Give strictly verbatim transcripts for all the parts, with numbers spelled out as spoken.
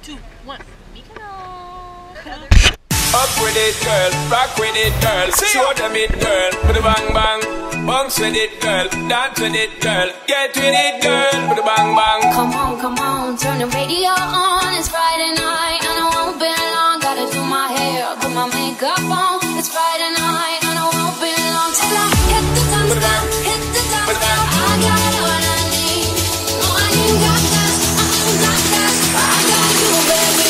two, one. Up with it, girl. Rock with it, girl. Show them it, girl. With a bang bang. Bounce with it, girl. Dance with it, girl. Get with it, girl. With a bang bang. Come on, come on. Turn the radio on. It's Friday night and I won't be long. Gotta do my hair, put my makeup on. It's Friday night and I won't be long till I hit the dance floor, hit the dance floor. I got what I need. No, I ain't got that. I ain't got that. I got you, baby.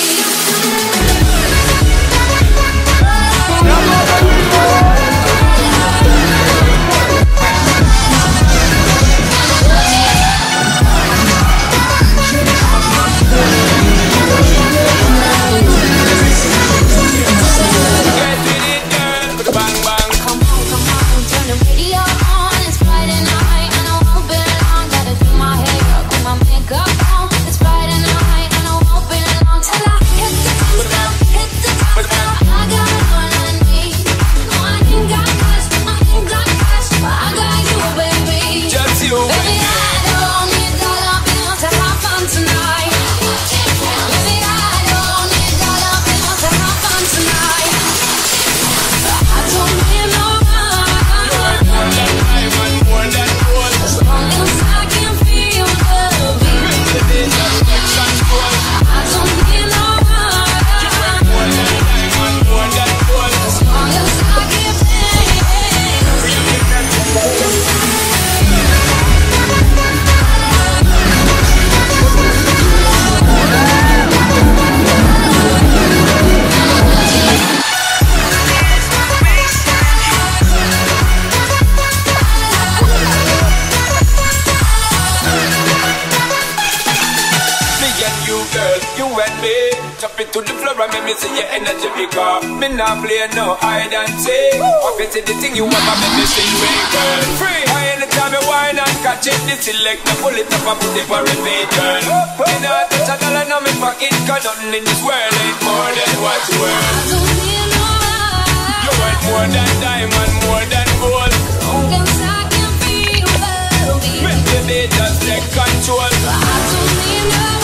To the floor and make me see your energy because me not play no hide and seek. Up into the thing you want to make me sing with, girl. Free. I anytime you whine and catch it, this select the pull it up and put it for repeat, girl. Me not touch a dollar in my pocket, cause nothing in this world ain't more than what's worth. You want more than diamond, more than gold. Long as I can feel the beat. Make the day just take control. I don't need no